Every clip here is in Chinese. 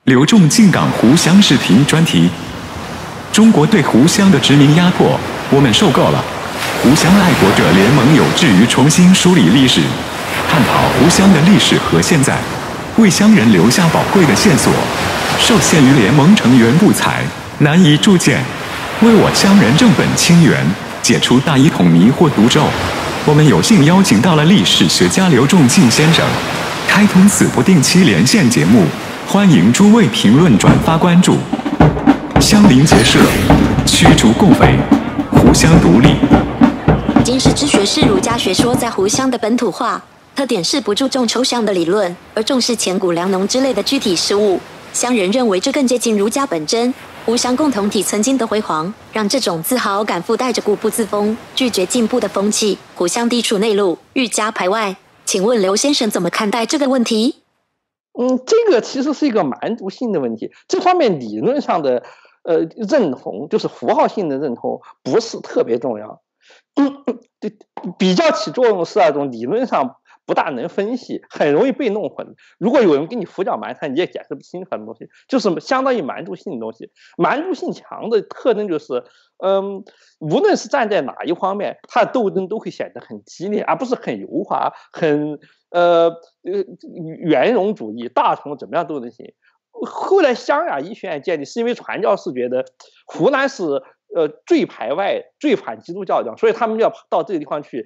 刘仲进港湖湘视频专题：中国对湖湘的殖民压迫，我们受够了。湖湘爱国者联盟有志于重新梳理历史，探讨湖湘的历史和现在，为湘人留下宝贵的线索。受限于联盟成员不才，难以铸剑，为我湘人正本清源，解除大一统迷惑毒咒。我们有幸邀请到了历史学家刘仲进先生，开通此不定期连线节目。欢迎诸位评论、转发、关注。湘林结社，驱逐共匪，湖湘独立。 经世之学是儒家学说在湖湘的本土化，特点是不注重抽象的理论，而重视千古良农之类的具体事物。湘人认为这更接近儒家本真。湖湘共同体曾经的辉煌，让这种自豪感附带着固步自封、拒绝进步的风气。湖湘地处内陆，愈加排外。请问刘先生怎么看待这个问题？ 这个其实是一个蛮族性的问题。这方面理论上的认同，就是符号性的认同，不是特别重要。比较起作用是那种理论上不大能分析，很容易被弄混。如果有人给你胡搅蛮缠，你也解释不清楚的东西，就是相当于蛮族性的东西。蛮族性强的特征就是，无论是站在哪一方面，它的斗争都会显得很激烈，而不是很油滑、很圆融主义，大同怎么样都能行。后来湘雅医学院建立，是因为传教士觉得湖南是最排外、最反基督教的，所以他们要到这个地方去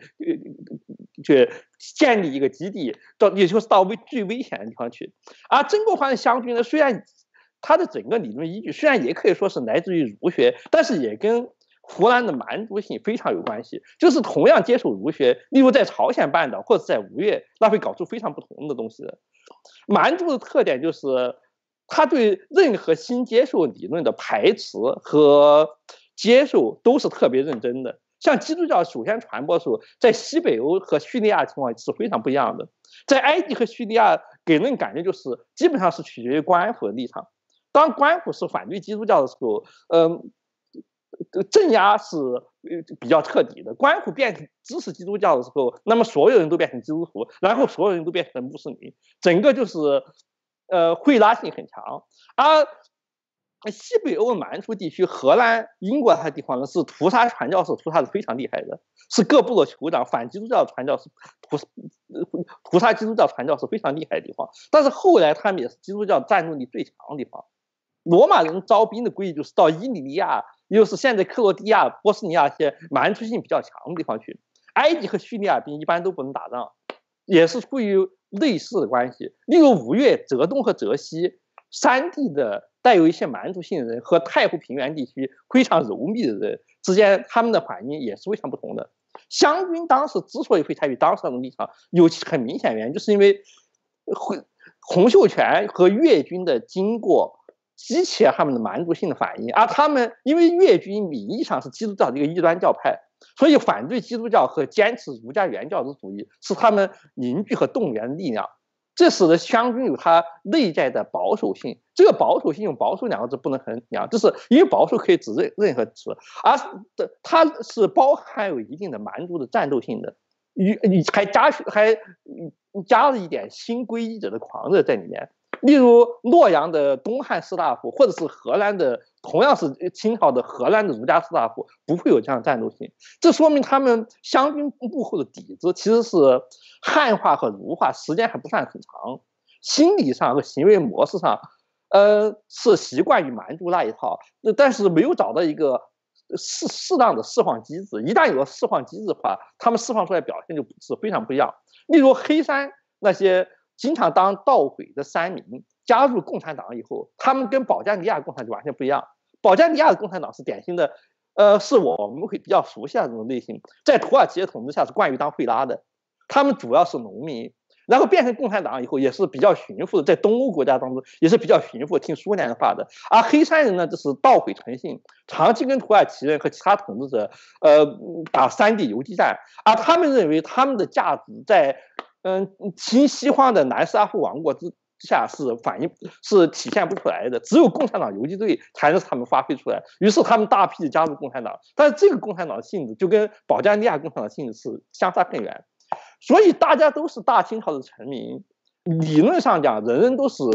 建立一个基地，也就是到最危险的地方去。而曾国藩的湘军呢，虽然他的整个理论依据虽然也可以说是来自于儒学，但是也跟湖南的蛮族性非常有关系。就是同样接受儒学，例如在朝鲜半岛或者在吴越，那会搞出非常不同的东西的。蛮族的特点就是他对任何新接受理论的排斥和接受都是特别认真的。像基督教首先传播的时候，在西北欧和叙利亚情况是非常不一样的。在埃及和叙利亚给人感觉就是基本上是取决于官府的立场。当官府是反对基督教的时候，镇压是比较彻底的。官府变成支持基督教的时候，那么所有人都变成基督徒，然后所有人都变成穆斯林，整个就是会拉性很强。而西北欧蛮族地区，荷兰、英国它的地方呢，是屠杀传教士屠杀的非常厉害的，是各部落酋长反基督教传教士屠杀基督教传教士非常厉害的地方。但是后来他们也是基督教战斗力最强的地方。罗马人招兵的规矩就是到伊比利亚，也就是现在克罗地亚、波斯尼亚一些蛮族性比较强的地方去。埃及和叙利亚兵一般都不能打仗，也是出于类似的关系。例如吴越、浙东和浙西三地的带有一些蛮族性的人和太湖平原地区非常柔密的人之间，他们的反应也是非常不同的。湘军当时之所以会采取当时的立场，有很明显原因，就是因为洪秀全和越军的经过激起了他们的蛮族性的反应，而他们因为越军名义上是基督教的一个异端教派，所以反对基督教和坚持儒家原教旨主义是他们凝聚和动员的力量。这使得湘军有它内在的保守性。这个保守性用保守两个字不能衡量，就是因为保守可以指任何词，而它是包含有一定的蛮族的战斗性的，还加了一点新皈依者的狂热在里面。例如洛阳的东汉士大夫，或者是荷兰的同样是清朝的荷兰的儒家士大夫，不会有这样的战斗性。这说明他们湘军幕后的底子其实是汉化和儒化，时间还不算很长，心理上和行为模式上是习惯于蛮族那一套，但是没有找到一个适当的释放机制。一旦有了释放机制的话，他们释放出来表现就是非常不一样。例如黑山那些经常当盗匪的山民加入共产党以后，他们跟保加利亚共产党完全不一样。保加利亚的共产党是典型的，是我们会比较熟悉的这种类型，在土耳其的统治下是惯于当会拉的，他们主要是农民，然后变成共产党以后也是比较驯服的，在东欧国家当中也是比较驯服，听苏联的话的。而黑山人呢，就是盗匪成性，长期跟土耳其人和其他统治者打山地游击战，而他们认为他们的价值在亲西方的南斯拉夫王国之下是体现不出来的，只有共产党游击队才能使他们发挥出来。于是他们大批的加入共产党，但是这个共产党的性质就跟保加利亚共产党的性质是相差更远。所以大家都是大清朝的臣民，理论上讲人人都是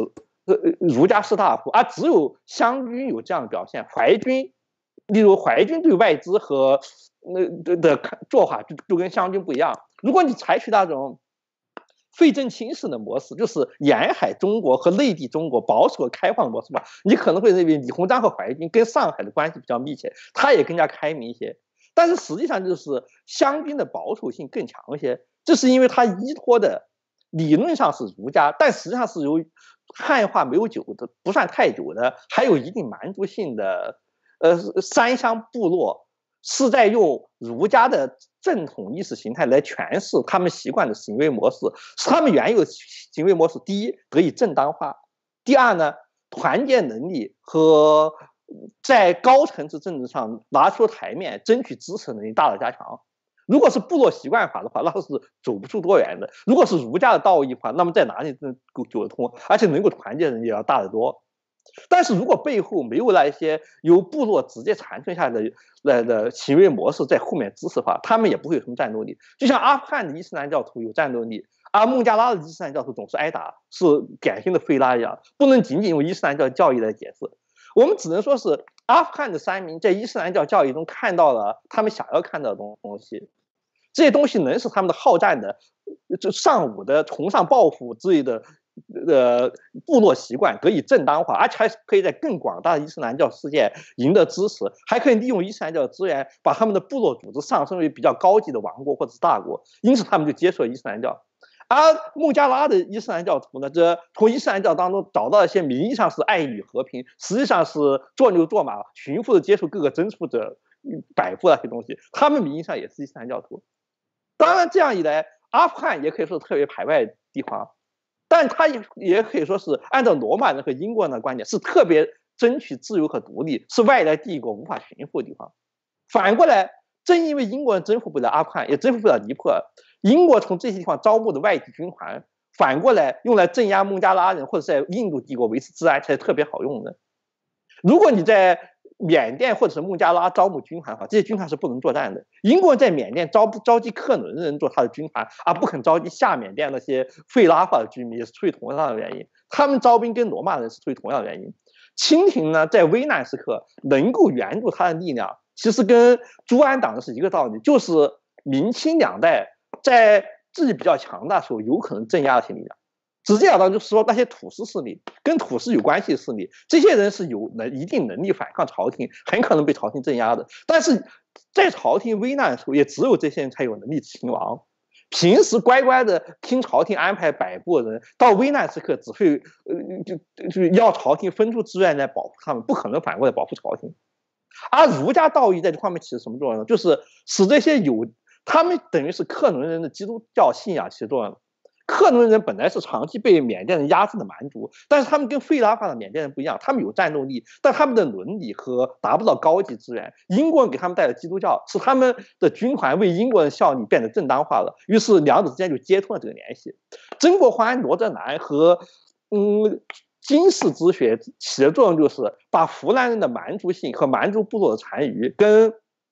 儒家士大夫，而只有湘军有这样的表现。淮军，例如淮军对外资和的做法就跟湘军不一样。如果你采取那种费正清式的模式，就是沿海中国和内地中国保守和开放模式吧，你可能会认为李鸿章和淮军跟上海的关系比较密切，他也更加开明一些。但是实际上就是湘军的保守性更强一些，这是因为他依托的理论上是儒家，但实际上是由汉化没有久的，不算太久的，还有一定蛮族性的山乡部落，是在用儒家的正统意识形态来诠释他们习惯的行为模式，使他们原有的行为模式，第一得以正当化，第二呢，团结能力和在高层次政治上拿出台面争取支持能力大大加强。如果是部落习惯法的话，那是走不出多远的；如果是儒家的道义法，那么在哪里能够走得通，而且能够团结的人也要大得多。但是如果背后没有那一些由部落直接传承下来的行为模式在后面支持的话，他们也不会有什么战斗力。就像阿富汗的伊斯兰教徒有战斗力，而孟加拉的伊斯兰教徒总是挨打，是典型的费拉一样，不能仅仅用伊斯兰教教义来解释。我们只能说是阿富汗的山民在伊斯兰教教义中看到了他们想要看到的东西，这些东西能使他们的好战的、尚武的、崇尚抱负之类的部落习惯得以正当化，而且还可以在更广大的伊斯兰教世界赢得支持，还可以利用伊斯兰教的资源把他们的部落组织上升为比较高级的王国或者是大国，因此他们就接受了伊斯兰教。而孟加拉的伊斯兰教徒呢，这从伊斯兰教当中找到一些名义上是爱与和平，实际上是做牛做马、驯服的接受各个征服者摆布那些东西，他们名义上也是伊斯兰教徒。当然，这样一来，阿富汗也可以说是特别排外的地方，但他也可以说是按照罗马人和英国人的观点，是特别争取自由和独立，是外来帝国无法驯服的地方。反过来，正因为英国人征服不了阿富汗，也征服不了尼泊尔，英国从这些地方招募的外籍军团，反过来用来镇压孟加拉人或者在印度帝国维持治安，才是特别好用的。如果你在缅甸或者是孟加拉招募军团的话，这些军团是不能作战的。英国人在缅甸召集克伦人做他的军团，而不肯召集下缅甸那些费拉化的居民，也是出于同样的原因。他们招兵跟罗马人是出于同样的原因。清廷呢，在危难时刻能够援助他的力量，其实跟朱安党是一个道理，就是明清两代在自己比较强大的时候，有可能镇压那些力量。直截了当就是说，那些土司势力跟土司有关系的势力，这些人是有一定能力反抗朝廷，很可能被朝廷镇压的。但是在朝廷危难的时候，也只有这些人才有能力勤王。平时乖乖的听朝廷安排摆布的人，到危难时刻只会就要朝廷分出资源来保护他们，不可能反过来保护朝廷。而儒家道义在这方面起什么作用呢？就是使这些他们等于是克伦人的基督教信仰起作用。克伦人本来是长期被缅甸人压制的蛮族，但是他们跟费拉化的缅甸人不一样，他们有战斗力，但他们的伦理和达不到高级资源。英国人给他们带来基督教，使他们的军团为英国人效力变得正当化了，于是两者之间就接通了这个联系。曾国藩、罗泽南和金氏之学起的作用就是把湖南人的蛮族性和蛮族部落的残余跟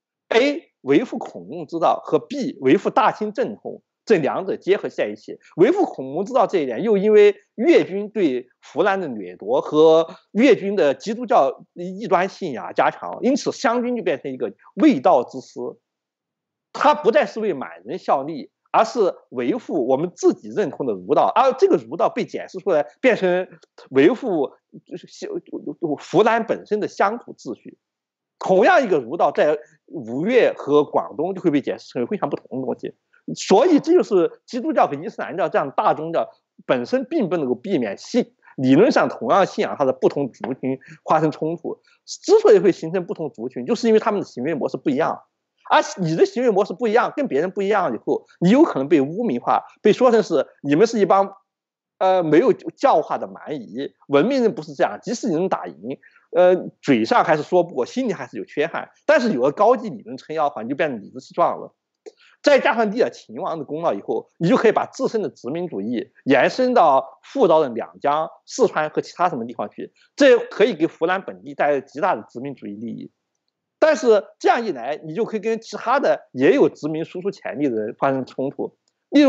A 维护孔孟之道和 B 维护大清正统这两者结合在一起，维护孔孟之道这一点，又因为粤军对湖南的掠夺和粤军的基督教异端信仰加强，因此湘军就变成一个卫道之师，他不再是为满人效力，而是维护我们自己认同的儒道，而这个儒道被解释出来，变成维护湖南本身的乡土秩序。同样一个儒道，在吴越和广东就会被解释成为非常不同的东西。所以这就是基督教和伊斯兰教这样大宗教本身并不能够避免理论上同样信仰它的不同族群发生冲突。之所以会形成不同族群，就是因为他们的行为模式不一样。而你的行为模式不一样，跟别人不一样以后，你有可能被污名化，被说成是你们是一帮没有教化的蛮夷。文明人不是这样，即使你能打赢，嘴上还是说不过，心里还是有缺憾。但是有了高级理论撑腰的话，你就变得理直气壮了。再加上立了秦王的功劳以后，你就可以把自身的殖民主义延伸到富饶的两江、四川和其他什么地方去，这可以给湖南本地带来极大的殖民主义利益。但是这样一来，你就可以跟其他的也有殖民输出潜力的人发生冲突。例如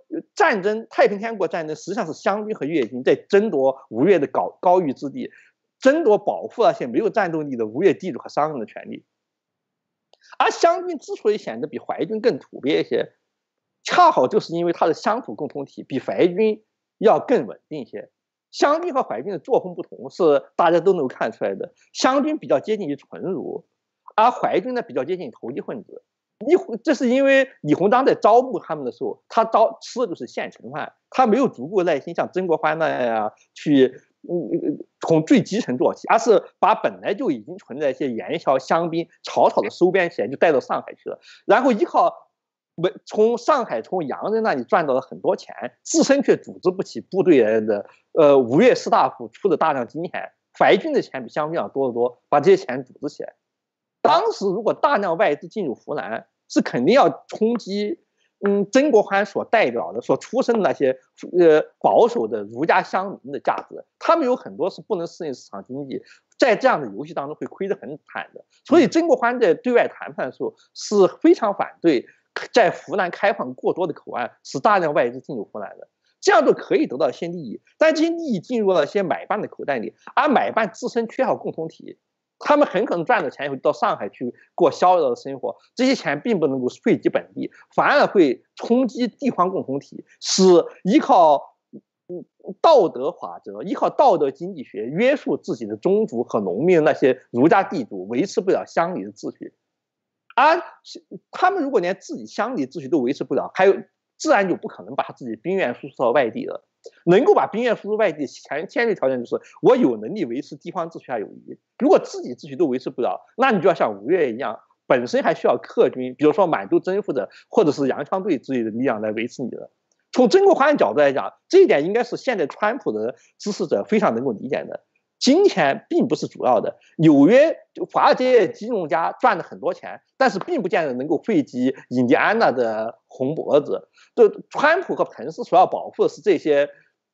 战争，太平天国战争实际上是湘军和粤军在争夺吴越的高域之地，争夺保护那些没有战斗力的吴越地主和商人的权利。而湘军之所以显得比淮军更土鳖一些，恰好就是因为它的乡土共同体比淮军要更稳定一些。湘军和淮军的作风不同是大家都能看出来的，湘军比较接近于纯儒，而淮军呢比较接近于投机混子。这是因为李鸿章在招募他们的时候，他吃的就是现成饭，他没有足够耐心像曾国藩那样去从最基层做起，而是把本来就已经存在一些元宵乡兵草草的收编起来，就带到上海去了，然后依靠从上海从洋人那里赚到了很多钱，自身却组织不起部队来的吴越士大夫出的大量金钱，淮军的钱比湘军要多得多，把这些钱组织起来。当时如果大量外资进入湖南，是肯定要冲击曾国藩所代表的、所出身的那些保守的儒家乡民的价值，他们有很多是不能适应市场经济，在这样的游戏当中会亏得很惨的。所以曾国藩在对外谈判的时候是非常反对在湖南开放过多的口岸，使大量外资进入湖南的。这样就可以得到一些利益，但这些利益进入了一些买办的口袋里，而买办自身缺少共同体。他们很可能赚了钱以后到上海去过逍遥的生活，这些钱并不能够惠及本地，反而会冲击地方共同体，使依靠道德法则、依靠道德经济学约束自己的宗族和农民那些儒家地主维持不了乡里的秩序，而他们如果连自己乡里秩序都维持不了，还有自然就不可能把自己兵员输出到外地了。能够把兵员输出外地，前提条件就是我有能力维持地方秩序还有余。如果自己秩序都维持不了，那你就要像吴越一样，本身还需要客军，比如说满洲征服者或者是洋枪队之类的力量来维持你的。从曾国藩的角度来讲，这一点应该是现在川普的支持者非常能够理解的。金钱并不是主要的，纽约华尔街金融家赚了很多钱，但是并不见得能够惠及印第安纳的红脖子。对，川普和彭斯所要保护的是这些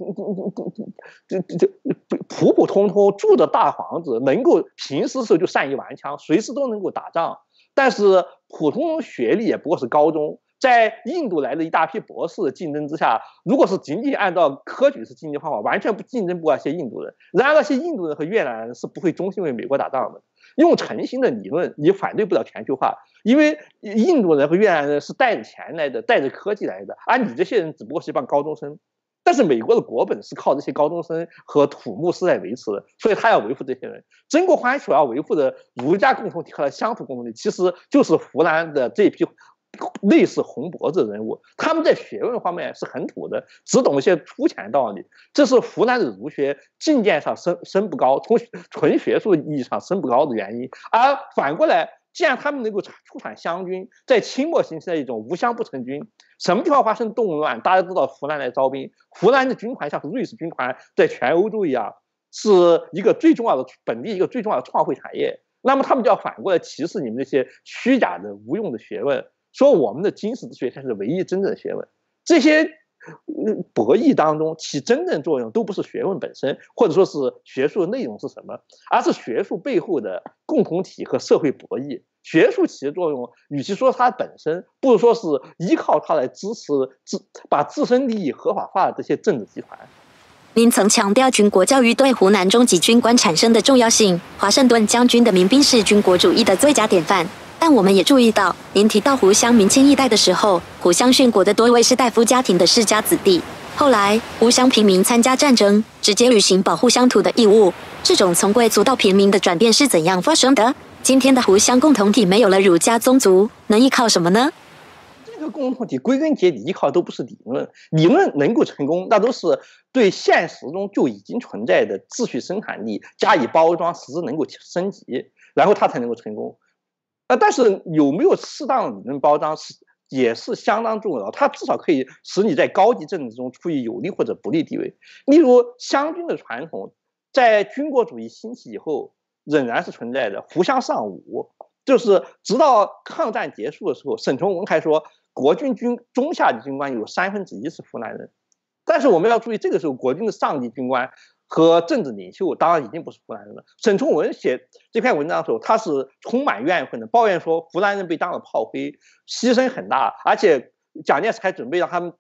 普普通通住着大房子，能够平时的时候就善于玩枪，随时都能够打仗，但是普通学历也不过是高中。在印度来的一大批博士的竞争之下，如果是仅仅按照科举式竞争方法，完全不竞争不过那些印度人。然而那些印度人和越南人是不会忠心为美国打仗的。用诚心的理论，你反对不了全球化，因为印度人和越南人是带着钱来的，带着科技来的，而你这些人只不过是一帮高中生。但是美国的国本是靠这些高中生和土木师来维持的，所以他要维护这些人。曾国藩所要维护的儒家共同体和乡土共同体，其实就是湖南的这批类似红脖子的人物，他们在学问方面是很土的，只懂一些粗浅道理。这是湖南的儒学境界上升不高，从纯学术意义上升不高的原因。而反过来，既然他们能够出产湘军，在清末形成了一种无湘不成军，什么地方发生动乱，大家都到湖南来招兵。湖南的军团像是瑞士军团在全欧洲一样，是一个最重要的本地一个最重要的创汇产业。那么他们就要反过来歧视你们这些虚假的无用的学问，说我们的经史之学才是唯一真正的学问。这些博弈当中起真正作用都不是学问本身，或者说是学术的内容是什么，而是学术背后的共同体和社会博弈。学术起的作用，与其说它本身，不如说是依靠它来支持把自身利益合法化的这些政治集团。 您曾强调军国教育对湖南中级军官产生的重要性，华盛顿将军的民兵是军国主义的最佳典范。但我们也注意到，您提到湖湘明清一代的时候，湖湘殉国的多位士大夫家庭的世家子弟。后来，湖湘平民参加战争，直接履行保护乡土的义务。这种从贵族到平民的转变是怎样发生的？今天的湖湘共同体没有了儒家宗族，能依靠什么呢？ 这个共同体归根结底依靠都不是理论，理论能够成功，那都是对现实中就已经存在的秩序生产力加以包装，使之能够升级，然后它才能够成功。但是有没有适当的理论包装也是相当重要，它至少可以使你在高级政治中处于有利或者不利地位。例如湘军的传统在军国主义兴起以后仍然是存在的，湖湘尚武，就是直到抗战结束的时候，沈从文还说国军中下级军官有1/3是湖南人。但是我们要注意，这个时候国军的上级军官和政治领袖当然已经不是湖南人了。沈从文写这篇文章的时候，他是充满怨愤的，抱怨说湖南人被当了炮灰，牺牲很大，而且蒋介石还准备让他们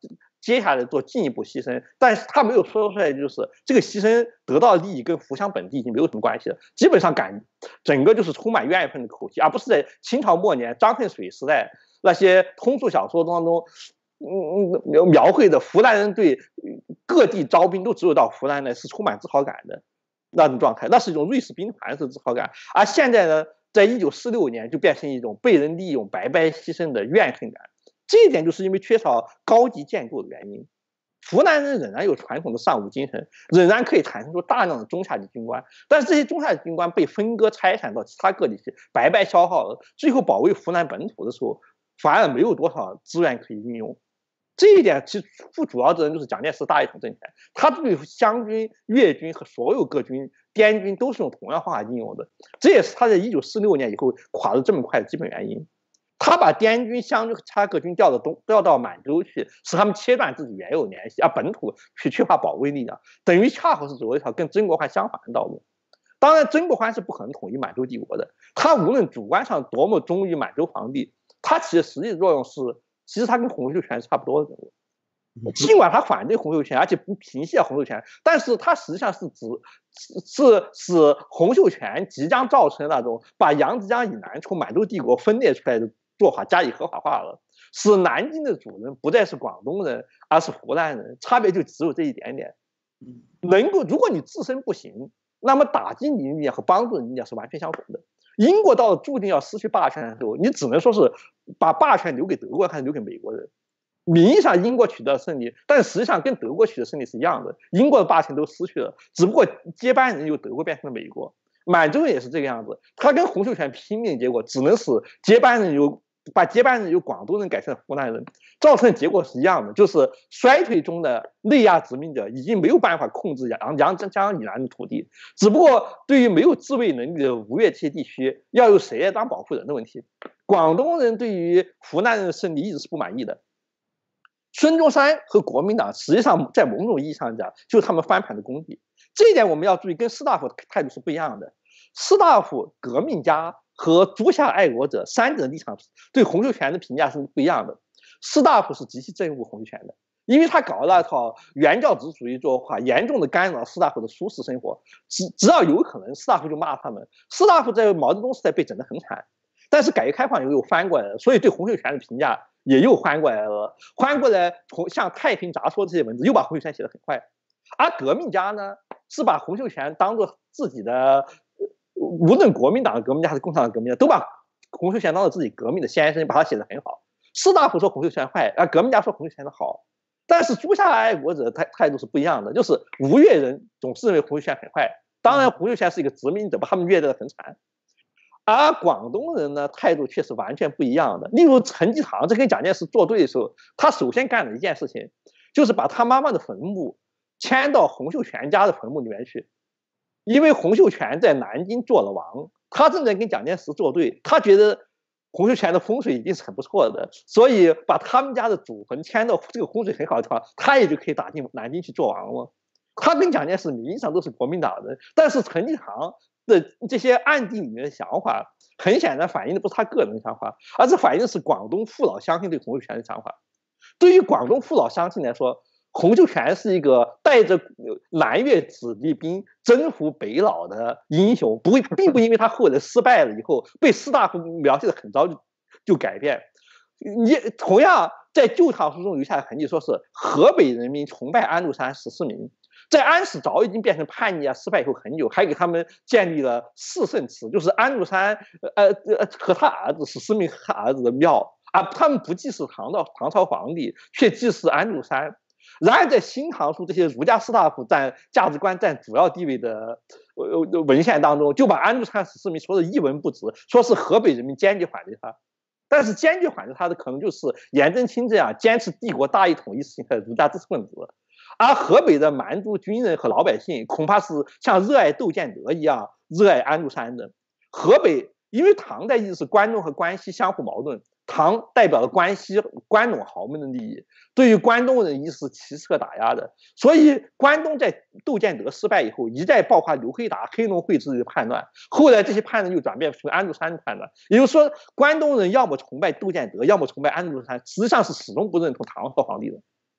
接下来做进一步牺牲，但是他没有说出来，就是这个牺牲得到的利益跟福乡本地已经没有什么关系了，基本上整个就是充满怨愤的口气，而不是在清朝末年张恨水时代那些通俗小说当中，描绘的湖南人对各地招兵都只有到湖南来是充满自豪感的那种状态，那是一种瑞士兵团式自豪感，而现在呢，在1946年就变成一种被人利用、白白牺牲的怨恨感。这一点就是因为缺少高级建构的原因。湖南人仍然有传统的尚武精神，仍然可以产生出大量的中下级军官，但是这些中下级军官被分割拆散到其他各地去，白白消耗了，最后保卫湖南本土的时候，反而没有多少资源可以运用。这一点其实负主要责任就是蒋介石大一统政权，他对湘军、粤军和所有各军、滇军都是用同样方法应用的，这也是他在1946年以后垮得这么快的基本原因。他把滇军、湘军和其他各军调到满洲去，使他们切断自己原有联系，而本土却缺乏保卫力量，等于恰好是走了一条跟曾国藩相反的道路。当然，曾国藩是不可能统一满洲帝国的，他无论主观上多么忠于满洲皇帝，他起的实际作用是，其实他跟洪秀全差不多的人物。尽管他反对洪秀全，而且不平息洪秀全，但是他实际上是使洪秀全即将造成那种把扬子江以南从满洲帝国分裂出来的做法加以合法化了，使南京的主人不再是广东人，而是湖南人，差别就只有这一点点。如果你自身不行，那么打击你的力量和帮助你的力量是完全相同的。英国到了注定要失去霸权的时候，你只能说是把霸权留给德国还是留给美国人。名义上英国取得了胜利，但实际上跟德国取得胜利是一样的，英国的霸权都失去了，只不过接班人由德国变成了美国。满洲人也是这个样子，他跟洪秀全拼命，结果只能使把接班人由广东人改成湖南人，造成的结果是一样的，就是衰退中的内亚殖民者已经没有办法控制扬子江以南的土地，只不过对于没有自卫能力的吴越这些地区，要由谁来当保护人的问题，广东人对于湖南人的胜利一直是不满意的。孙中山和国民党实际上在某种意义上讲，就是他们翻盘的工具。这一点我们要注意，跟士大夫的态度是不一样的。士大夫、革命家和诸下爱国者三者立场对洪秀全的评价是不一样的。士大夫是极其憎恶洪秀全的，因为他搞了那套原教旨主义做法，严重的干扰士大夫的舒适生活。只要有可能，士大夫就骂他们。士大夫在毛泽东时代被整得很惨，但是改革开放以后又翻过来了，所以对洪秀全的评价也又翻过来了，翻过来像太平杂说这些文字又把洪秀全写得很坏，而革命家呢是把洪秀全当作自己的，无论国民党的革命家还是共产党的革命家，都把洪秀全当作自己革命的先生，把他写得很好。士大夫说洪秀全坏，而革命家说洪秀全的好，但是诸下爱国者态度是不一样的，就是吴越人总是认为洪秀全很坏，当然洪秀全是一个殖民者，把他们虐得很惨。而广东人呢，态度却是完全不一样的。例如陈济棠在跟蒋介石作对的时候，他首先干了一件事情，就是把他妈妈的坟墓迁到洪秀全家的坟墓里面去。因为洪秀全在南京做了王，他正在跟蒋介石作对，他觉得洪秀全的风水已经是很不错的，所以把他们家的祖坟迁到这个风水很好的地方，他也就可以打进南京去做王了。他跟蒋介石名义上都是国民党人，但是陈济棠的这些暗地里面的想法，很显然反映的不是他个人的想法，而是反映的是广东父老乡亲对洪秀全的想法。对于广东父老乡亲来说，洪秀全是一个带着南越子弟兵征服北佬的英雄，并不因为他后来失败了以后被士大夫描写的很糟就改变。同样在《旧唐书》中留下的痕迹，说是河北人民崇拜安禄山十四名，在安史早已经变成叛逆失败以后很久，还给他们建立了四圣祠，就是安禄山和他儿子十四名和他儿子的庙，而他们不祭祀唐朝皇帝，却祭祀安禄山。然而在《新唐书》这些儒家士大夫价值观占主要地位的文献当中，就把安禄山十四名说的一文不值，说是河北人民坚决反对他。但是坚决反对他的可能就是颜真卿这样坚持帝国大一统意识形态的儒家知识分子，而河北的蛮族军人和老百姓恐怕是像热爱窦建德一样热爱安禄山的。河北因为唐代一直是关东和关西相互矛盾，唐代表了关西关陇豪门的利益，对于关东人一是歧视和打压的，所以关东在窦建德失败以后，一再爆发刘黑达、黑龙会之类的叛乱，后来这些叛乱又转变成安禄山的叛乱，也就是说，关东人要么崇拜窦建德，要么崇拜安禄山，实际上是始终不认同唐朝皇帝的。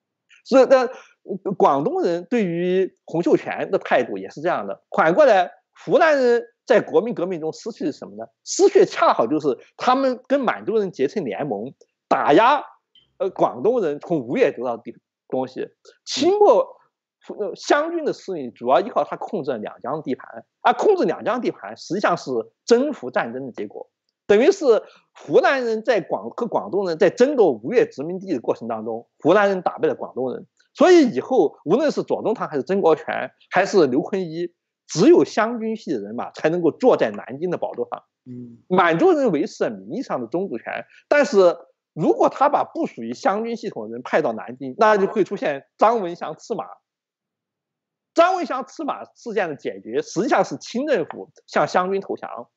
所以呢，广东人对于洪秀全的态度也是这样的。反过来，湖南人在国民革命中失去的是什么呢？失去的恰好就是他们跟满洲人结成联盟，打压广东人从吴越得到的东西。清末湘军的势力主要依靠他控制了两江地盘，而控制两江地盘实际上是征服战争的结果。等于是湖南人和广东人在争夺吴越殖民地的过程当中，湖南人打败了广东人，所以以后无论是左宗棠还是曾国荃还是刘坤一，只有湘军系的人马才能够坐在南京的宝座上。满洲人维持了名义上的宗主权，但是如果他把不属于湘军系统的人派到南京，那就会出现张文祥吃马。张文祥吃马事件的解决，实际上是清政府向湘军投降。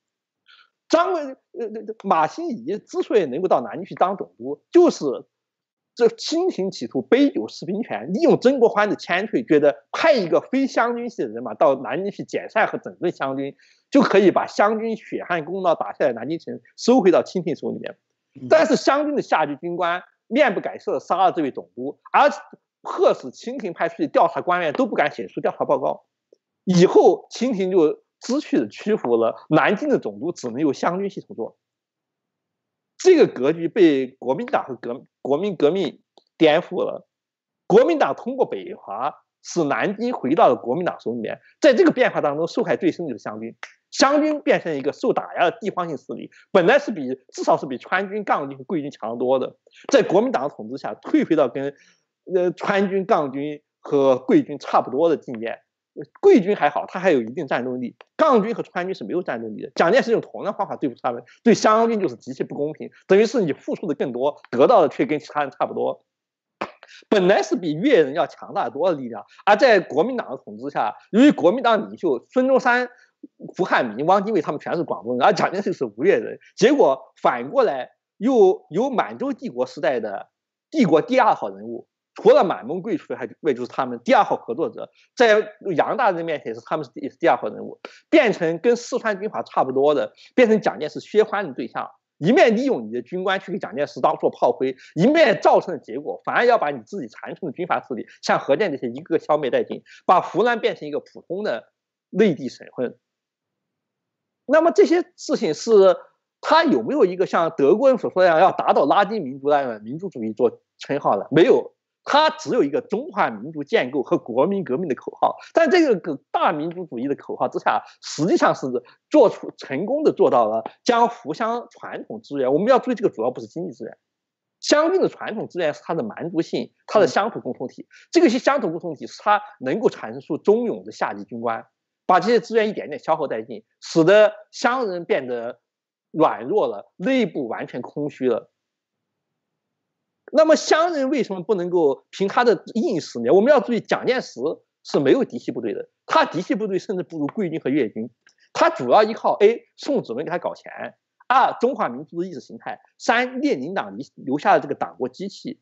马新贻之所以能够到南京去当总督，就是这清廷企图杯酒释兵权，利用曾国藩的谦退，觉得派一个非湘军系的人马到南京去解散和整顿湘军，就可以把湘军血汗功劳打下来南京城收回到清廷手里面。但是湘军的下级军官面不改色地杀了这位总督，而迫使清廷派出去调查官员都不敢写出调查报告。以后清廷就知趣的屈服了，南京的总督只能由湘军系统做。这个格局被国民党和国民革命颠覆了。国民党通过北伐使南京回到了国民党手里面，在这个变化当中受害最深的就是湘军。湘军变成一个受打压的地方性势力，本来是至少是比川军、赣军和桂军强得多的，在国民党的统治下退回到跟川军、赣军和桂军差不多的境界。桂军还好，他还有一定战斗力，赣军和川军是没有战斗力的。蒋介石用同样的方法对付他们，对湘军就是极其不公平，等于是你付出的更多，得到的却跟其他人差不多。本来是比粤人要强大多的力量，而在国民党的统治下，由于国民党领袖孙中山、胡汉民、汪精卫他们全是广东人，而蒋介石是吴越人，结果反过来又有满洲帝国时代的帝国第二号人物，除了满蒙贵族，还就是他们第二号合作者，在杨大人面前是他们也是第二号人物，变成跟四川军阀差不多的，变成蒋介石削藩的对象。一面利用你的军官去给蒋介石当做炮灰，一面造成的结果反而要把你自己残存的军阀势力，像何键这些一个个消灭殆尽，把湖南变成一个普通的内地省份。那么这些事情是他有没有一个像德国人所说的要打倒拉丁民族的民族主义做称号的？没有。它只有一个中华民族建构和国民革命的口号，但这个大民族主义的口号之下，实际上是成功的做到了将湖湘传统资源，我们要注意这个主要不是经济资源，湘军的传统资源是它的蛮族性，它的乡土共同体，这个乡土共同体是它能够产生出忠勇的下级军官，把这些资源一点点消耗殆尽，使得湘人变得软弱了，内部完全空虚了。那么湘人为什么不能够凭他的硬实力？我们要注意，蒋介石是没有嫡系部队的，他嫡系部队甚至不如桂军和粤军，他主要依靠宋子文给他搞钱，2中华民族的意识形态，3列宁党留下的这个党国机器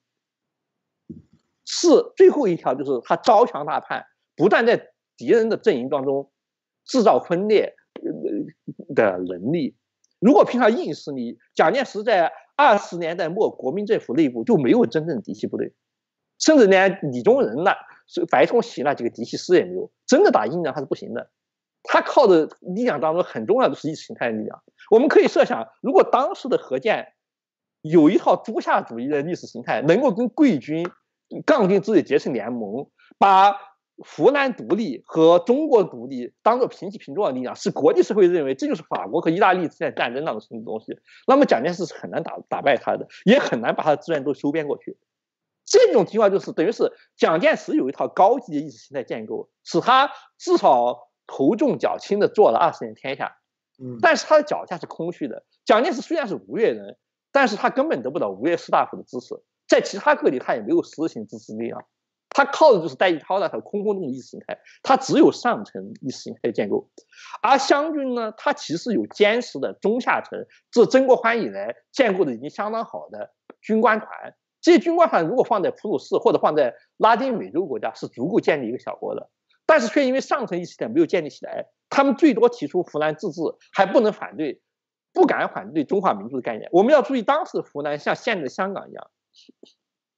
，4最后一条就是他招降纳叛，不断在敌人的阵营当中制造分裂的能力。如果凭他硬实力，蒋介石在20年代末国民政府内部就没有真正的嫡系部队，甚至连李宗仁白崇禧那几个嫡系师也没有，真的打硬仗他是不行的。他靠的力量当中很重要的是意识形态的力量。我们可以设想，如果当时的何键有一套诸夏主义的意识形态，能够跟桂军、赣军自己结成联盟，把湖南独立和中国独立当做平起平坐的力量，是国际社会认为这就是法国和意大利之间战争当中的东西，那么蒋介石是很难打败他的，也很难把他的资源都收编过去。这种情况就是等于是蒋介石有一套高级的意识形态建构，使他至少头重脚轻的做了20年天下，但是他的脚下是空虚的。蒋介石虽然是吴越人，但是他根本得不到吴越士大夫的支持，在其他各地他也没有实质性支持力量。他靠的就是戴季陶那套空洞的意识形态，他只有上层意识形态的建构，而湘军呢，他其实有坚实的中下层，自曾国藩以来建构的已经相当好的军官团。这些军官团如果放在普鲁士或者放在拉丁美洲国家，是足够建立一个小国的，但是却因为上层意识形态没有建立起来，他们最多提出湖南自治，还不能反对，不敢反对中华民族的概念。我们要注意，当时的湖南像现在的香港一样。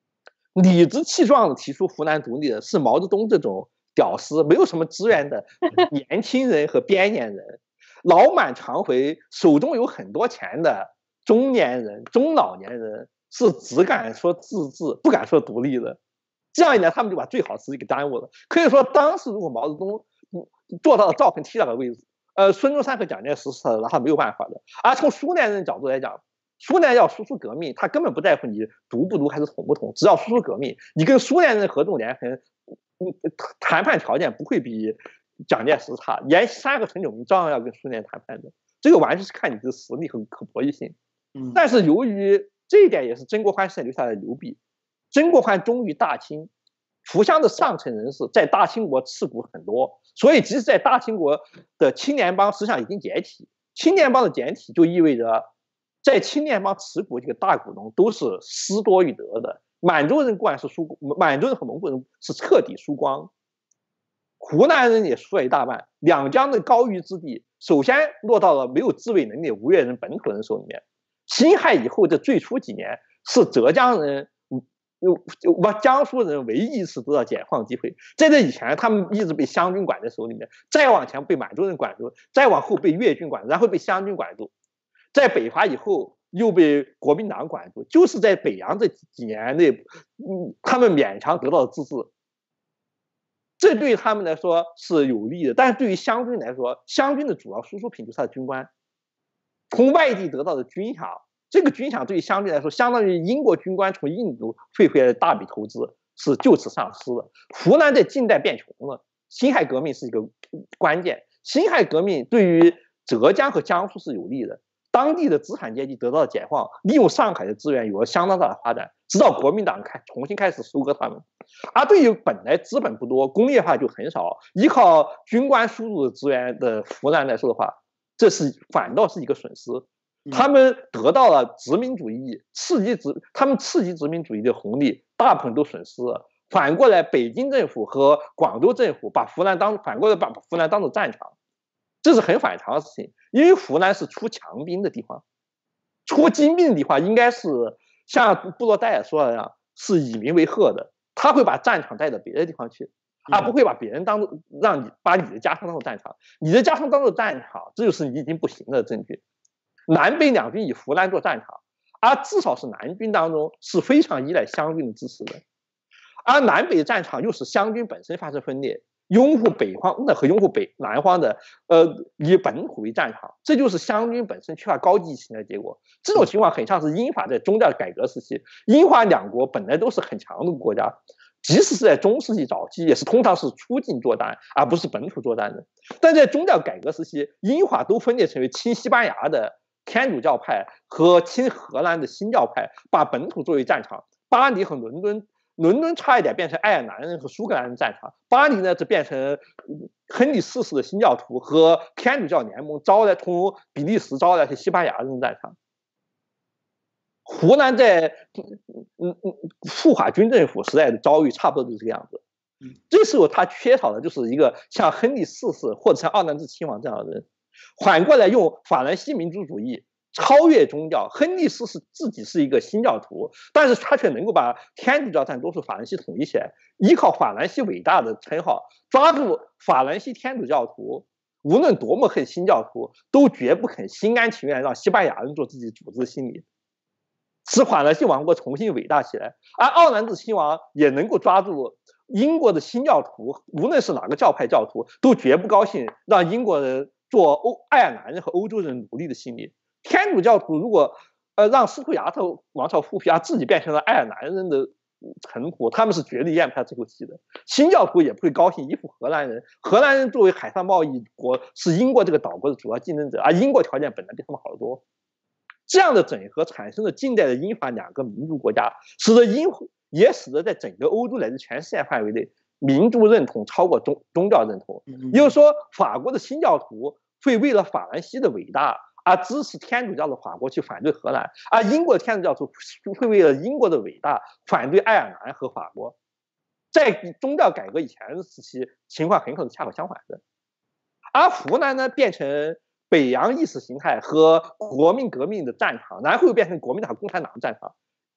理直气壮地提出湖南独立的是毛泽东这种屌丝，没有什么资源的年轻人和边缘人，老满常回，手中有很多钱的中年人、中老年人，是只敢说自治，不敢说独立的。这样一来，他们就把最好时机给耽误了。可以说，当时如果毛泽东做到了赵鹏提到的位置，孙中山和蒋介石是他没有办法的。而从苏联人的角度来讲，苏联要输出革命，他根本不在乎你独不独还是统不统，只要输出革命。你跟苏联人合纵连横，谈判条件不会比蒋介石差，连3个陈炯明照样要跟苏联谈判的。这个完全是看你的实力和可博弈性。但是由于这一点也是曾国藩身上留下来的流弊。曾国藩忠于大清，福乡的上层人士在大清国持股很多，所以即使在大清国的青联帮实际上已经解体。青联帮的解体就意味着，在青联帮持股这个大股东都是失多于得的。满洲人固然是满洲人和蒙古人是彻底输光，湖南人也输了一大半。两江的高于之地，首先落到了没有自卫能力的吴越人本土人手里面。辛亥以后的最初几年，是浙江人。江苏人唯一一次得到解放机会，在这以前，他们一直被湘军管在手里面，再往前被满洲人管住，再往后被粤军管住，然后被湘军管住，在北伐以后又被国民党管住。就是在北洋这几年内，他们勉强得到了自治，这对他们来说是有利的。但是对于湘军来说，湘军的主要输出品就是他的军官，从外地得到的军饷。这个军饷对于湘军来说，相当于英国军官从印度汇回来的大笔投资，是就此丧失了。湖南在近代变穷了，辛亥革命是一个关键。辛亥革命对于浙江和江苏是有利的，当地的资产阶级得到了解放，利用上海的资源有了相当大的发展，直到国民党重新开始收割他们。而对于本来资本不多、工业化就很少、依靠军官输入的资源的湖南来说的话，这反倒是一个损失。他们得到了殖民主义刺激殖民主义的红利，大部分都损失了。反过来，北京政府和广州政府把湖南当做战场，这是很反常的事情。因为湖南是出强兵的地方，出精兵的地方应该是像布洛代尔说的那样，是以民为贺的，他会把战场带到别的地方去，而不会把别人把你的家乡当做战场。你的家乡当做战场，这就是你已经不行的证据。南北两军以湖南做战场，而至少是南军当中是非常依赖湘军的支持的，而南北战场又使湘军本身发生分裂，拥护北方的和拥护南方的，以本土为战场，这就是湘军本身缺乏高级性的结果。这种情况很像是英法在宗教改革时期，英法两国本来都是很强的国家，即使是在中世纪早期，也是通常是出境作战，而不是本土作战的。但在宗教改革时期，英法都分裂成为亲西班牙的天主教派和亲荷兰的新教派，把本土作为战场。巴黎和伦敦差一点变成爱尔兰人和苏格兰人战场，巴黎呢则变成亨利4世的新教徒和天主教联盟从比利时招来些西班牙人战场。湖南在赴华军政府时代的遭遇差不多就是这个样子。这时候他缺少的就是一个像亨利4世或者像奥南治亲王这样的人。反过来用法兰西民族主义超越宗教，亨利4世自己是一个新教徒，但是他却能够把天主教占多数法兰西统一起来，依靠法兰西伟大的称号，抓住法兰西天主教徒无论多么恨新教徒，都绝不肯心甘情愿让西班牙人做自己组织心理，使法兰西王国重新伟大起来。而奥南治亲王也能够抓住英国的新教徒，无论是哪个教派教徒，都绝不高兴让英国人做爱尔兰人和欧洲人奴隶的心理。天主教徒如果让斯图亚特王朝复辟，而自己变成了爱尔兰人的臣仆，他们是绝对咽不下这口气的。新教徒也不会高兴依附荷兰人，荷兰人作为海上贸易国，是英国这个岛国的主要竞争者，而英国条件本来比他们好得多。这样的整合产生了近代的英法两个民族国家，也使得在整个欧洲乃至全世界范围内，民族认同超过宗教认同。也就是说，法国的新教徒会为了法兰西的伟大而支持天主教的法国去反对荷兰，而英国的天主教徒会为了英国的伟大反对爱尔兰和法国。在宗教改革以前的时期，情况很可能恰好相反的。而湖南呢，变成北洋意识形态和国民革命的战场，然后又变成国民党、共产党的战场。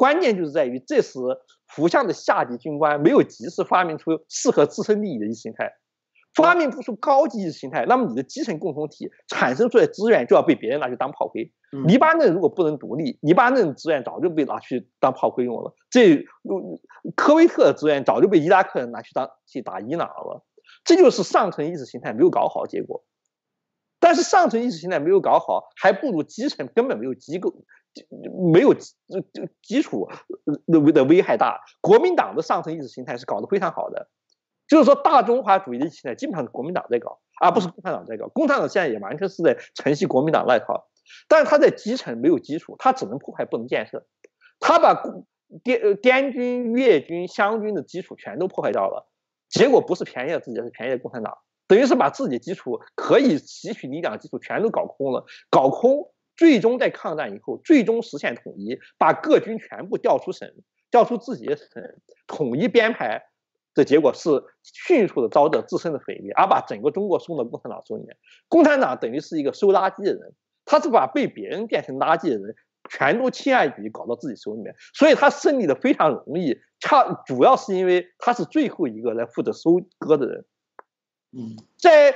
关键就是在于这时胡相的下级军官没有及时发明出适合自身利益的意识形态，发明不出高级意识形态，那么你的基层共同体产生出来的资源就要被别人拿去当炮灰。黎巴嫩如果不能独立，黎巴嫩资源早就被拿去当炮灰用了，这科威特的资源早就被伊拉克人拿去打伊朗了。这就是上层意识形态没有搞好的结果。但是上层意识形态没有搞好，还不如基层根本没有机构、没有基础的危害大。国民党的上层意识形态是搞得非常好的，就是说大中华主义的意识形态基本上是国民党在搞，而不是共产党在搞。共产党现在也完全是在承袭国民党那一套，但是他在基层没有基础，他只能破坏不能建设，他把滇军、粤军、湘军的基础全都破坏掉了，结果不是便宜了自己，是便宜了共产党。等于是把自己基础可以吸取力量的基础全都搞空了，搞空，最终在抗战以后，最终实现统一，把各军全部调出省，调出自己的省，统一编排的结果是迅速的遭到自身的毁灭，而把整个中国送到共产党手里面。共产党等于是一个收垃圾的人，他是把被别人变成垃圾的人全都轻而易举搞到自己手里面，所以他胜利的非常容易，主要是因为他是最后一个来负责收割的人。在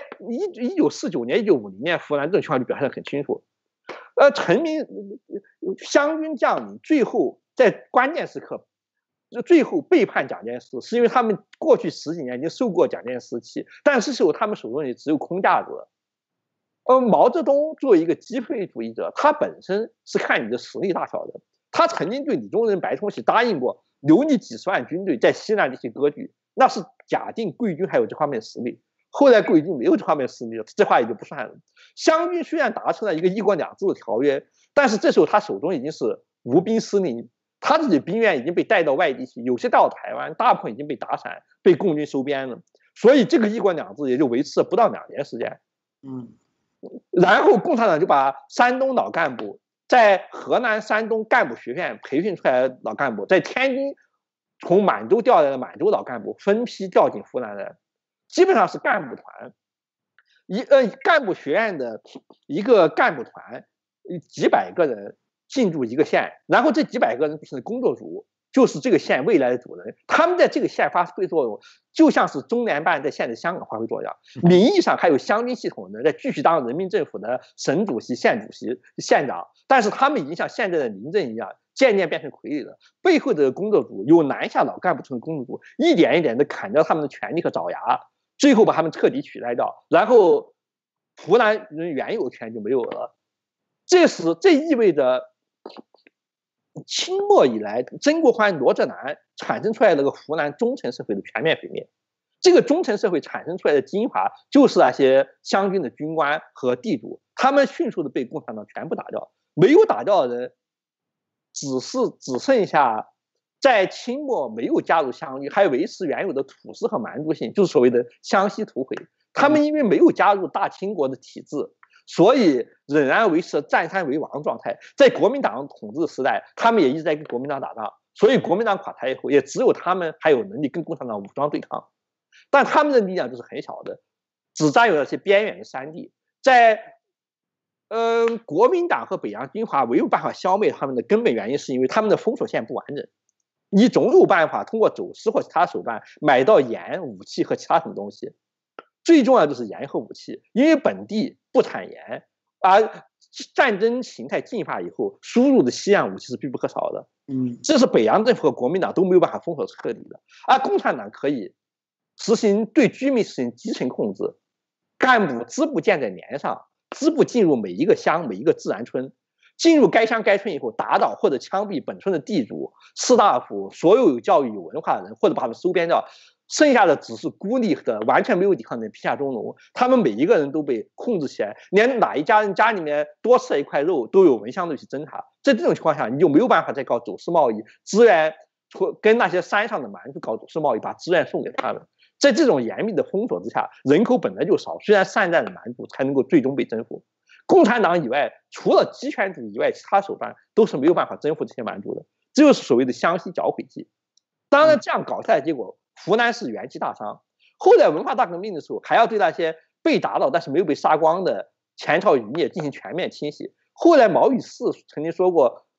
1949年、1950年，湖南这种情况就表现得很清楚。陈明湘军将领最后在关键时刻，最后背叛蒋介石，是因为他们过去10几年已经受过蒋介石气，但是时候他们手中也只有空架子。毛泽东作为一个机会主义者，他本身是看你的实力大小的。他曾经对李宗仁、白崇禧答应过，留你几十万军队在西南这些割据，那是假定贵军还有这方面的实力。后来贵军没有这方面实力了，这话也就不算了。湘军虽然达成了一个1国2制的条约，但是这时候他手中已经是无兵司令，他自己兵员已经被带到外地去，有些到台湾，大部分已经被打散，被共军收编了。所以这个1国2制也就维持了不到2年时间。然后共产党就把山东老干部在河南、山东干部学院培训出来的老干部，在天津从满洲调来的满洲老干部分批调进湖南来。基本上是干部团，干部学院的一个干部团，几百个人进驻一个县，然后这几百个人就是工作组，就是这个县未来的主人，他们在这个县发挥作用，就像是中联办在现在香港发挥作用。名义上还有湘军系统的在继续当人民政府的省主席、县主席、县长，但是他们已经像现在的民政一样，渐渐变成傀儡了。背后的工作组由南下老干部成的工作组，一点一点的砍掉他们的权利和爪牙。最后把他们彻底取代掉，然后湖南人原有权就没有了。这意味着清末以来，曾国藩、罗振南产生出来那个湖南中层社会的全面毁灭。这个中层社会产生出来的精华，就是那些湘军的军官和地主，他们迅速的被共产党全部打掉，没有打掉的人，只剩下。在清末没有加入湘军，还维持原有的土司和蛮族性，就是所谓的湘西土匪。他们因为没有加入大清国的体制，所以仍然维持了占山为王状态。在国民党统治时代，他们也一直在跟国民党打仗，所以国民党垮台以后，也只有他们还有能力跟共产党武装对抗。但他们的力量就是很小的，只占有那些边远的山地。在国民党和北洋军阀没有办法消灭他们的根本原因，是因为他们的封锁线不完整。你总有办法通过走私或其他手段买到盐、武器和其他什么东西，最重要就是盐和武器，因为本地不产盐，而战争形态进化以后，输入的西洋武器是必不可少的。这是北洋政府和国民党都没有办法封锁彻底的，而共产党可以对居民实行基层控制，干部支部建在连上，支部进入每一个乡、每一个自然村。进入该乡该村以后，打倒或者枪毙本村的地主、士大夫，所有有教育有文化的人，或者把他们收编掉，剩下的只是孤立的、完全没有抵抗的人，批下中农。他们每一个人都被控制起来，连哪一家人家里面多吃了一块肉，都有蚊香队去侦查。在这种情况下，你就没有办法再搞走私贸易，资源跟那些山上的蛮族搞走私贸易，把资源送给他们。在这种严密的封锁之下，人口本来就少，虽然善战的蛮族才能够最终被征服。共产党以外，除了极权主义以外，其他手段都是没有办法征服这些蛮族的，这就是所谓的湘西剿匪计。当然，这样搞下来，结果湖南是元气大伤。后来文化大革命的时候，还要对那些被打倒但是没有被杀光的前朝余孽进行全面清洗。后来毛宇士曾经说过，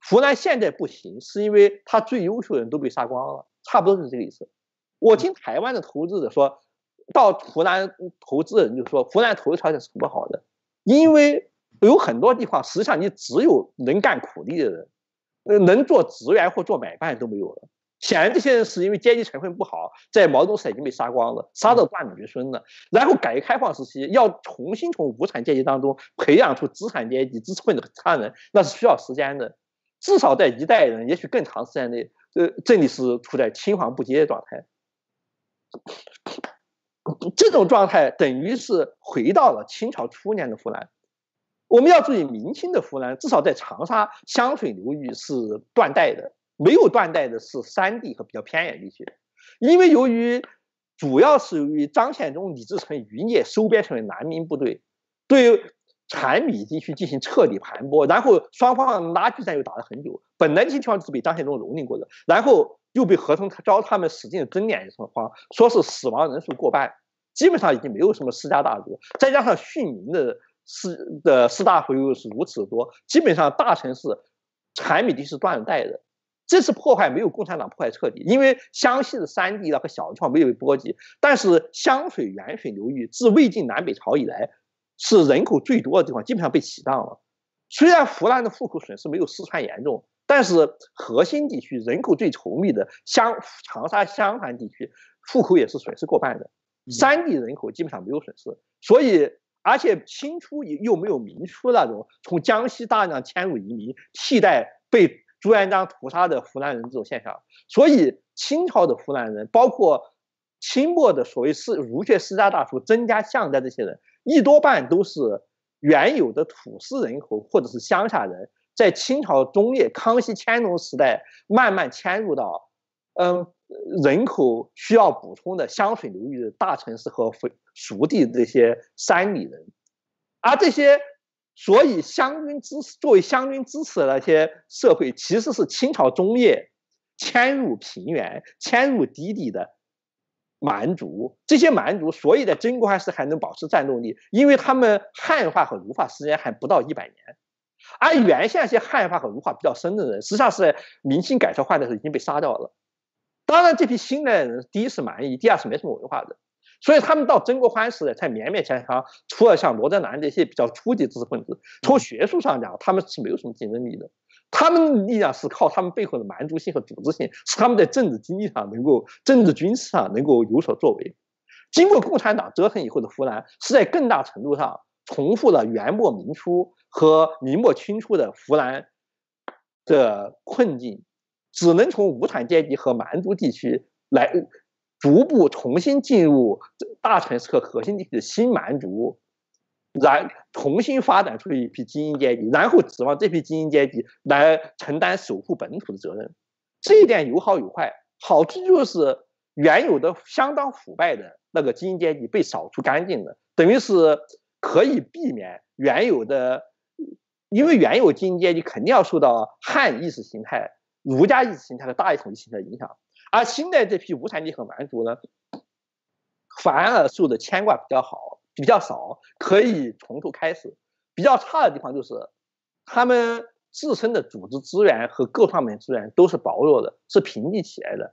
湖南现在不行，是因为他最优秀的人都被杀光了，差不多是这个意思。我听台湾的投资者说，到湖南投资的人就说，湖南投资条件是不好的，因为有很多地方实际上你只有能干苦力的人，能做职员或做买办都没有了。显然这些人是因为阶级成分不好，在毛泽东时代已经被杀光了，杀到断子绝孙了。然后改革开放时期要重新从无产阶级当中培养出资产阶级、知识分子和其他人，那是需要时间的，至少在一代人，也许更长时间内，这里是处在青黄不接的状态。这种状态等于是回到了清朝初年的湖南。我们要注意，明清的湖南至少在长沙、湘水流域是断代的，没有断代的是山地和比较偏远地区。因为主要是由于张献忠、李自成余孽收编成为南明部队，对产米地区进行彻底盘剥，然后双方拉锯战又打了很久。本来这些地方是被张献忠蹂躏过的，然后又被合同招他们使劲的增敛情况，说是死亡人数过半，基本上已经没有什么世家大族，再加上训民的士大夫又是如此的多，基本上大城市产米地是断了代的。这次破坏没有共产党破坏彻底，因为湘西的山地和小地方没有被波及，但是湘水、沅水流域自魏晋南北朝以来是人口最多的地方，基本上被起荡了。虽然湖南的户口损失没有四川严重，但是核心地区人口最稠密的长沙、湘潭地区户口也是损失过半的，山地人口基本上没有损失。所以而且清初又没有明初那种从江西大量迁入移民替代被朱元璋屠杀的湖南人这种现象，所以清朝的湖南人，包括清末的所谓儒学世家大族曾家、项家这些人，一多半都是原有的土司人口或者是乡下人，在清朝中叶、康熙、乾隆时代慢慢迁入到人口需要补充的湘水流域的大城市和熟地的这些山里人，而这些所以作为湘军支持的那些社会，其实是清朝中叶迁入平原、迁入低地的蛮族。这些蛮族所以在曾国藩时还能保持战斗力，因为他们汉化和儒化时间还不到100年。而原先那些汉化和儒化比较深的人，实际上是在明清改朝换代的时候已经被杀掉了。当然，这批新来的人，第一是蛮夷，第二是没什么文化的，所以他们到曾国藩时代才勉勉强强，除了像罗泽南这些比较初级知识分子，从学术上讲，他们是没有什么竞争力的。他们的力量是靠他们背后的蛮族性和组织性，是他们在政治经济上政治军事上能够有所作为。经过共产党折腾以后的湖南，是在更大程度上重复了元末明初和明末清初的湖南的困境，只能从无产阶级和蛮族地区来逐步重新进入大城市和核心地区的新蛮族，重新发展出一批精英阶级，然后指望这批精英阶级来承担守护本土的责任。这一点有好有坏，好处就是原有的相当腐败的那个精英阶级被扫除干净了，等于是可以避免因为原有精英阶级肯定要受到汉意识形态、儒家意识形态和大一统意识形态的影响，而新的这批无产阶级和蛮族呢，反而受的牵挂比较少，可以从头开始。比较差的地方就是他们自身的组织资源和各方面资源都是薄弱的，是贫瘠起来的。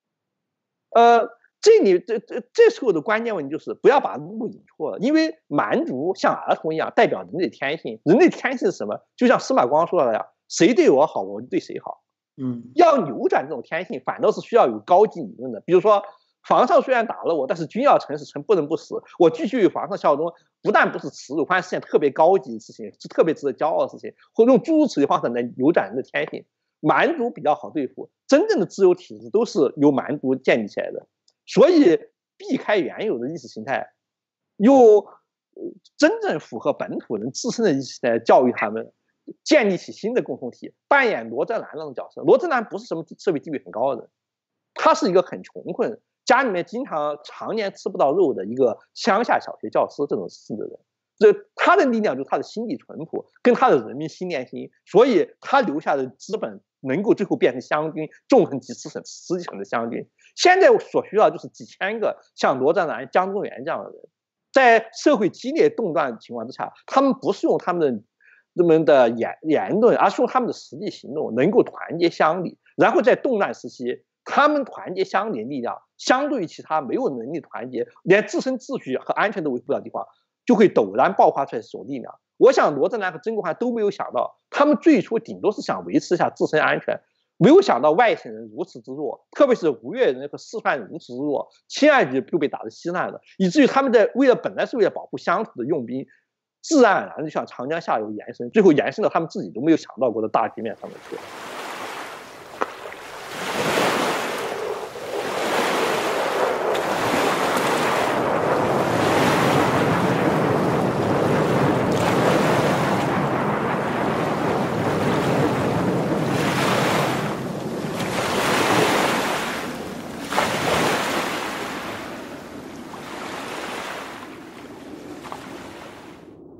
这时候的关键问题就是不要把路引错了，因为蛮族像儿童一样代表人类天性，人类天性是什么？就像司马光说的那样，谁对我好，我就对谁好。要扭转这种天性，反倒是需要有高级理论的。比如说，皇上虽然打了我，但是君要臣死，臣不能不死。我继续为皇上效忠，不但不是耻辱，反而是件特别高级的事情，是特别值得骄傲的事情。或者用诸如此类方式来扭转人的天性。蛮族比较好对付，真正的自由体制都是由蛮族建立起来的。所以避开原有的意识形态，又真正符合本土人自身的意识形态，教育他们，建立起新的共同体，扮演罗泽南那种角色。罗泽南不是什么社会地位很高的人，他是一个很穷困，家里面常年吃不到肉的一个乡下小学教师这种性质的人。他的力量就是他的心地淳朴，跟他的人民心连心，所以他留下的资本能够最后变成湘军，纵横几十省的湘军。现在所需要就是几千个像罗泽南、江宗源这样的人，在社会激烈动乱的情况之下，他们不是用他们的人们的言论，而是用他们的实际行动能够团结乡里，然后在动乱时期，他们团结乡里的力量，相对于其他没有能力团结，连自身秩序和安全都维护不了的地方，就会陡然爆发出来这种力量。我想罗振南和曾国藩都没有想到，他们最初顶多是想维持一下自身安全，没有想到外省人如此之弱，特别是吴越人和四川人如此之弱，7.2局就被打得稀烂了，以至于他们本来是为了保护乡土的用兵，自然而然就向长江下游延伸，最后延伸到他们自己都没有想到过的大局面上面去了。